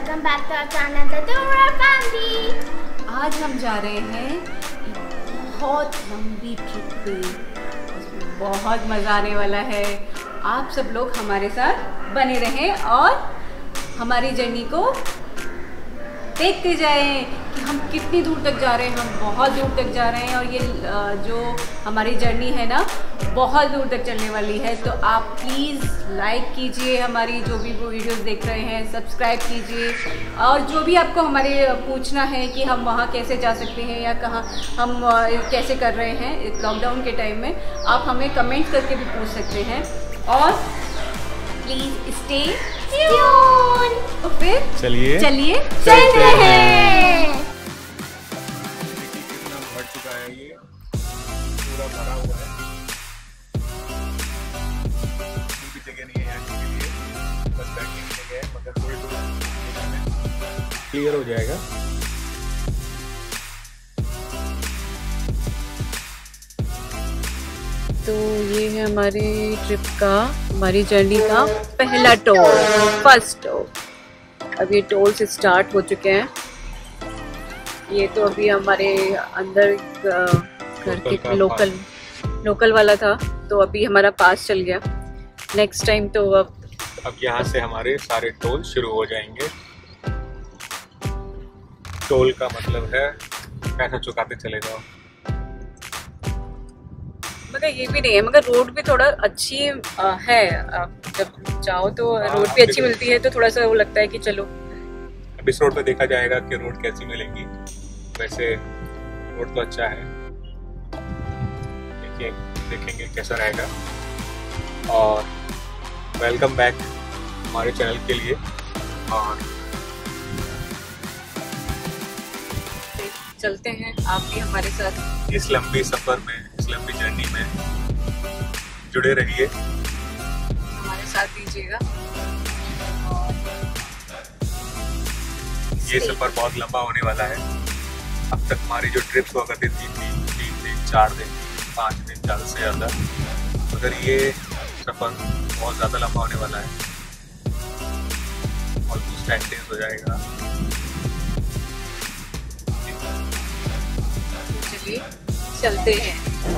Welcome back to our channel the Dora family. आज हम जा रहे हैं बहुत लंबी ट्रिप पे, उसमें बहुत मज़ा आने वाला है। आप सब लोग हमारे साथ बने रहें और हमारी जर्नी को देखते जाएं कि हम कितनी दूर तक जा रहे हैं। हम बहुत दूर तक जा रहे हैं और ये जो हमारी जर्नी है ना बहुत दूर तक चलने वाली है। तो आप प्लीज़ लाइक कीजिए, हमारी जो भी वीडियोस देख रहे हैं सब्सक्राइब कीजिए, और जो भी आपको हमारे पूछना है कि हम वहाँ कैसे जा सकते हैं या कहाँ हम कैसे कर रहे हैं लॉकडाउन के टाइम में, आप हमें कमेंट करके भी पूछ सकते हैं। और प्लीज़ स्टे ट्यून। तो फिर चलिए चलते हैं। कितना भर चुका है, ये पूरा भरा हुआ है, भी जगह नहीं है यहाँ के लिए, बस बैठने की जगह है, मगर थोड़ी क्लियर हो जाएगा। तो ये है हमारे ट्रिप का, हमारी जर्नी का पहला टोल, फर्स्ट टोल। अब ये टोल से स्टार्ट हो चुके हैं। ये तो अभी हमारे अंदर घर के लोकल वाला था, तो अभी हमारा पास चल गया। नेक्स्ट टाइम तो अब यहाँ से हमारे सारे टोल शुरू हो जाएंगे। टोल का मतलब है पैसा चुकाते चले जाओ। मगर ये भी नहीं है, मगर रोड भी थोड़ा अच्छी है। जब जाओ तो रोड भी अच्छी मिलती है, तो थोड़ा सा वो लगता है कि चलो। अब इस रोड पे देखा जाएगा कि रोड कैसी मिलेंगी। वैसे रोड तो अच्छा है, देखेंगे कैसा रहेगा। और वेलकम बैक हमारे चैनल के लिए। और चलते हैं, आप भी हमारे साथ इस लंबी सफर में, इस लंबी जर्नी में जुड़े रहिए, हमारे साथ दीजिएगा। ये सफर बहुत लंबा होने वाला है। अब तक हमारी जो ट्रिप्स हुआ करती थी 3 दिन 4 दिन 5 दिन ज़्यादा से ज़्यादा, मगर ये सफर बहुत ज़्यादा लंबा होने वाला है। ऑलमोस्ट 10 डेज हो जाएगा। चलिए चलते हैं।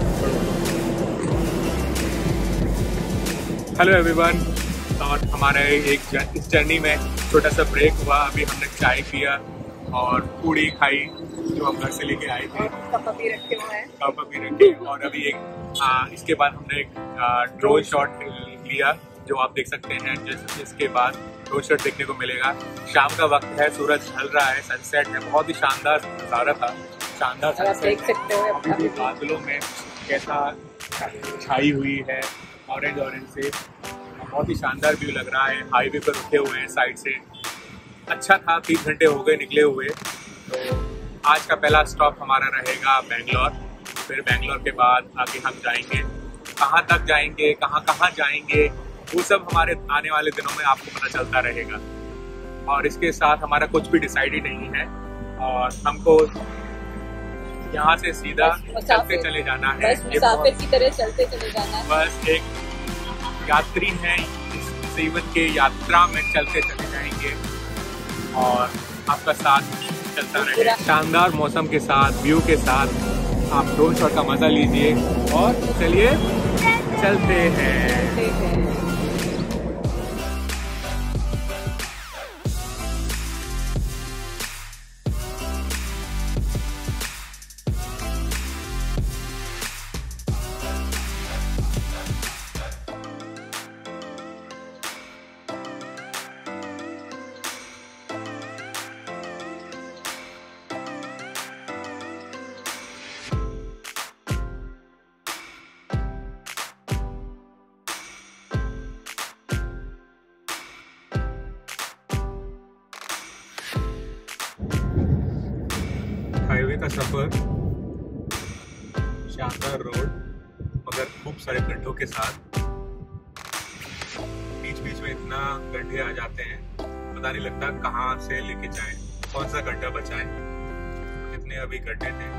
Hello everyone. और हमारे इस जर्नी में छोटा सा ब्रेक हुआ। अभी हमने चाय पिया और पूड़ी खाई जो हम घर से लेके आए थे। पापा भी रखे हुए हैं, पापा भी रखे। और अभी इसके बाद हमने एक ड्रोन शॉट लिया जो आप देख सकते हैं। जिसके बाद ड्रोन शॉट देखने को मिलेगा। शाम का वक्त है, सूरज ढल रहा है, सनसेट है, बहुत ही शानदार नज़ारा था। शानदार सनसेट देख सकते हो। अभी बादलों में कैसा छाई हुई है, ऑरेंज से बहुत ही शानदार व्यू लग रहा है। हाईवे पर रुके हुए हैं साइड से, अच्छा था। 3 घंटे हो गए निकले हुए। तो आज का पहला स्टॉप हमारा रहेगा बेंगलोर। फिर बेंगलोर के बाद आगे हम जाएंगे, कहाँ तक जाएंगे, कहाँ जाएंगे, वो सब हमारे आने वाले दिनों में आपको पता चलता रहेगा। और इसके साथ हमारा कुछ भी डिसाइड ही नहीं है, और हमको यहाँ से सीधा चलते चले जाना है। बस मुसाफिर की तरह चलते चले जाना है। बस एक यात्री हैं, इस जीवन के यात्रा में चलते चले जाएंगे और आपका साथ चलता रहे। शानदार मौसम के साथ, व्यू के साथ आप ड्रोन शॉट का मजा लीजिए। और चलिए चलते हैं। हाईवे का सफर, शानदार रोड, मगर खूब सारे गड्ढों के साथ। बीच में इतना गड्ढे आ जाते हैं, पता नहीं लगता कहाँ से लेके जाएं, कौन सा गड्ढा बचाएं। इतने अभी गड्ढे थे।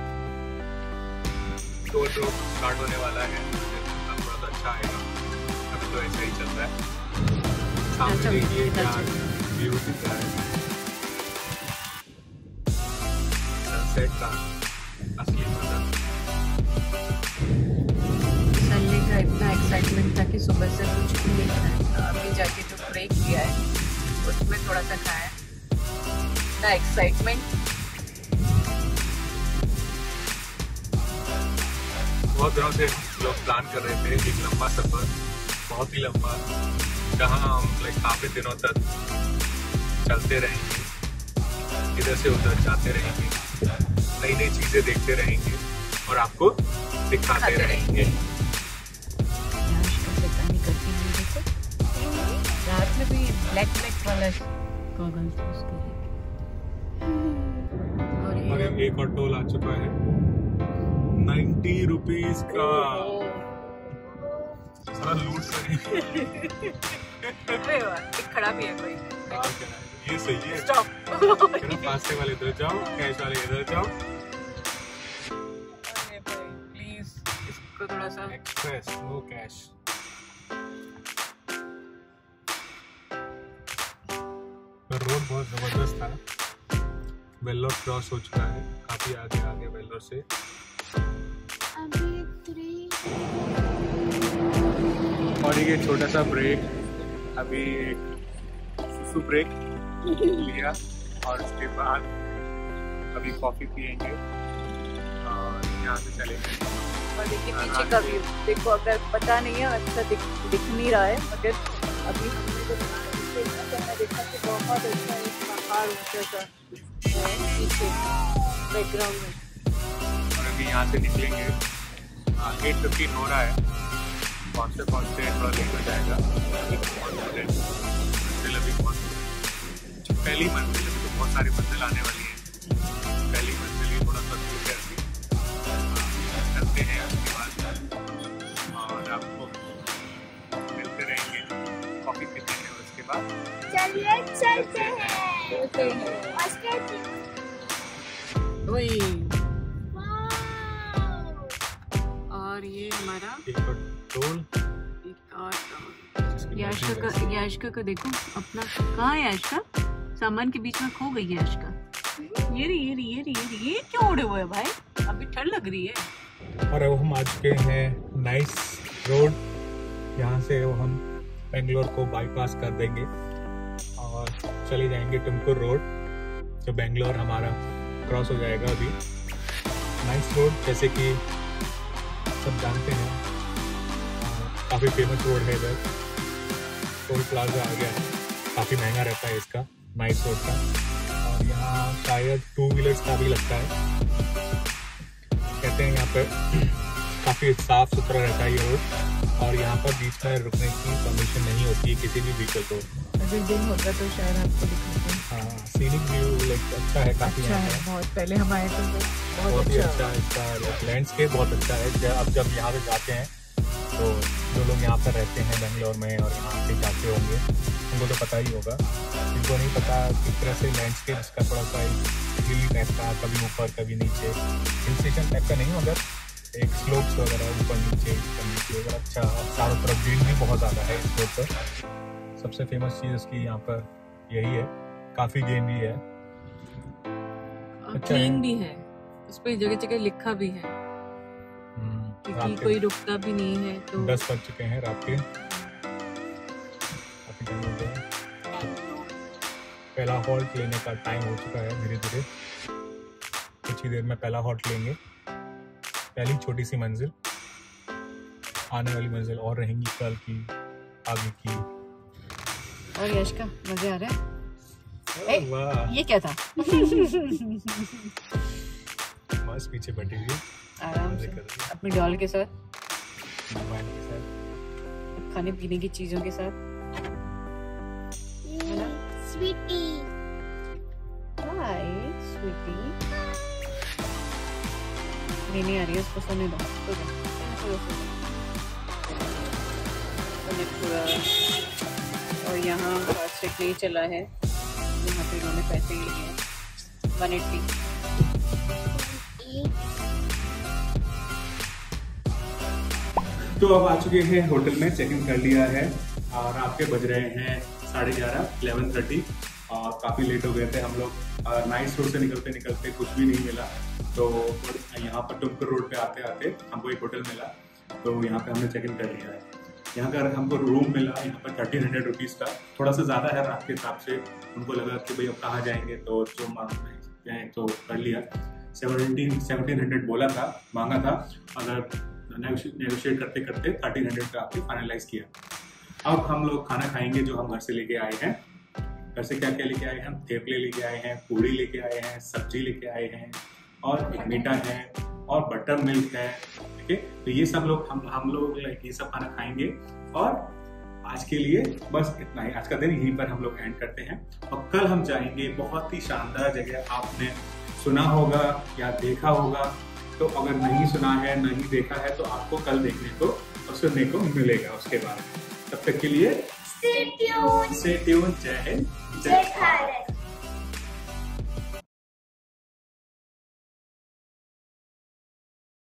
टोल रोड स्टार्ट होने वाला है, थोड़ा सा अच्छा आएगा। अभी तो ऐसा ही चल रहा है। सामने देखिए क्या व्यू दिख रहा है। सनसेट का असली मजा। चलने का इतना एक्साइटमेंट था कि सुबह से कुछ भी नहीं खाया। अभी जाके जो ब्रेक किया है उसमें थोड़ा सा खाया। इतना एक्साइटमेंट। बहुत दिनों से लोग प्लान कर रहे थे एक लंबा सफर, बहुत ही लंबा, जहाँ हम काफी दिनों तक चलते रहेंगे, इधर से उधर जाते रहेंगे, नई नई चीजें देखते रहेंगे और आपको दिखाते रहेंगे। रात में भी ब्लैक वाला गॉगल्स उसको। और एक और टोल आ चुका है 90 रुपीज का। सारा लूट करेंगे। खड़ा भी है कोई। ये सही है। स्टॉप। फास्टे वाले इधर जाओ, कैश वाले इधर जाओ। अरे भाई प्लीज इसको थोड़ा सा। Express no cash. रोड बहुत जबरदस्त था। वेल्लोर क्रॉस हो चुका है, काफी आगे वेल्लोर से। और ये छोटा सा ब्रेक, अभी एक सुसु ब्रेक लिया और उसके बाद अभी कॉफी पियेंगे और यहाँ से चलेंगे। और देखिए पीछे का व्यू देखो, अगर पता नहीं है अच्छा दिख नहीं रहा है, मगर अभी हमने जो मैंने देखा कि बहुत अच्छा एक पहाड़ ऊंचा सा है पीछे बैकग्राउंड में। और अभी यहाँ से निकलेंगे। 8:15 हो रहा है, पहुँचते थोड़ा लेट हो जाएगा। मंजिल अभी पहली मंजिल, अभी तो बहुत सारी मंजिल आने वाली है। पहली मंजिल ही थोड़ा सा दूर है, अभी चलते हैं उसके बाद और आपको मिलते रहेंगे, कॉफी पीते हैं उसके बाद। चलिए चलते हैं। और ये हमारा एक और टोल। याशिका का देखो अपना कहाँ है। याशिका सामान के बीच में खो गई है। याशिका ये क्यों उड़े हुए भाई? अभी ठंड लग रही है। और अब हम आ चुके हैं नाइस रोड। यहाँ से वो हम बेंगलोर को बाईपास कर देंगे और चले जाएंगे टुमकुर रोड, जो बेंगलोर हमारा क्रॉस हो जाएगा अभी। नाइस रोड, जैसे कि सब जानते हैं, काफ़ी फेमस रोड है इधर। टोल प्लाजा आ गया है, काफ़ी महंगा रहता है इसका, नाइस रोड का। और यहाँ शायद 2 व्हीलर्स का भी लगता है। कहते हैं यहाँ पर काफ़ी साफ सुथरा रहता है ये रोड और यहाँ पर बीच में रुकने की परमिशन नहीं होती है किसी भी व्हीकल को। अगर दिन होता तो शायद आपको दिखाते हैं। हाँ, सीनिक व्यू अच्छा है, काफ़ी अच्छा है, बहुत पहले हम आए थे बहुत ही अच्छा है इसका लैंडस्केप, बहुत अच्छा है। अब जब यहाँ पे जाते हैं तो जो लोग यहाँ पर रहते हैं बेंगलोर में और यहाँ पे जाते होंगे उनको तो पता ही होगा। जिनको नहीं पता किस तरह से लैंडस्केप इसका थोड़ा सा हिली टाइप का, कभी ऊपर कभी नीचे, हिल स्टेशन टाइप का नहीं मगर एक स्लोप्स वगैरह ऊपर नीचे वगैरह। अच्छा, चारों तरफ ग्रीन भी बहुत ज़्यादा है इस रोड पर। सबसे फेमस चीज़ इसकी यहाँ पर यही है, काफ़ी गेम भी है, अच्छा भी है, उस पर जगह जगह लिखा भी है क्योंकि कोई रुकता भी नहीं है। तो 10 बज चुके हैं रात के, पहला हॉल्ट लेने का टाइम हो चुका है। धीरे धीरे कुछ ही देर में पहला हॉल्ट लेंगे। पहली छोटी सी मंजिल, आने वाली मंजिल और रहेंगी कल की, आगे की। और यश का मजे आ रहा है। वाह, ये क्या था? बस पीछे बैठी हुई आराम से अपनी डॉल के साथ, मोबाइल के साथ, खाने पीने की चीजों के साथ। स्वीटी, हाय स्वीटी। नहीं आ रही है, उसको सोने दो। और यहाँ फास्टैग नहीं चला है, यहाँ पे इन्होंने पैसे लिए हैं 180। तो अब आ चुके हैं होटल में, चेक इन कर लिया है और आपके बज रहे हैं 11:30 11:30 और काफ़ी लेट हो गए थे हम लोग। नाइस रोड से निकलते निकलते कुछ भी नहीं मिला, तो यहाँ पर टुमकुर रोड पे आते आते हमको एक होटल मिला, तो यहाँ पे हमने चेक इन कर लिया है। यहाँ का हमको रूम मिला, यहाँ पर 1300 रुपीज़ का, थोड़ा सा ज़्यादा है रात के हिसाब से। उनको लगा कि भाई अब कहाँ जाएंगे, तो जो मांगते हैं तो कर लिया। 1700 बोला था, मांगा था, अगर नेगोशिएट करते करते 1300 का आपने फाइनलाइज किया। अब हम लोग खाना खाएंगे जो हम घर से लेके आए हैं। घर से क्या क्या लेके आए हैं? हम थेपले लेके आए हैं, पूड़ी लेके आए हैं, सब्जी लेके आए हैं, और एक मीठा है और बटर मिल्क है। ठीक है, तो ये सब लोग हम लोग ये सब खाना खाएंगे। और आज के लिए बस इतना ही, आज का दिन यहीं पर हम लोग एंड करते हैं। और कल हम जाएंगे बहुत ही शानदार जगह, आपने सुना होगा या देखा होगा, तो अगर नहीं सुना है नहीं देखा है तो आपको कल देखने को और सुनने को मिलेगा उसके बारे में। तब तक के लिए Stay tuned. जय हिंद, जय भारत।